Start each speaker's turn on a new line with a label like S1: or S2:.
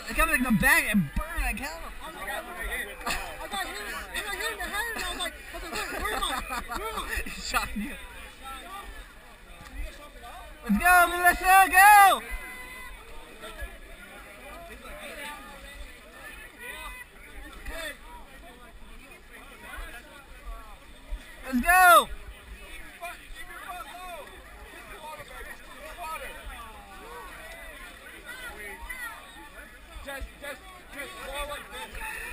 S1: I got in the back and burned. I got him.
S2: I got hit in the head, and I was like, where am I?
S1: He shot you. Let's go, Melissa, go! Let's go!
S3: Just go like this.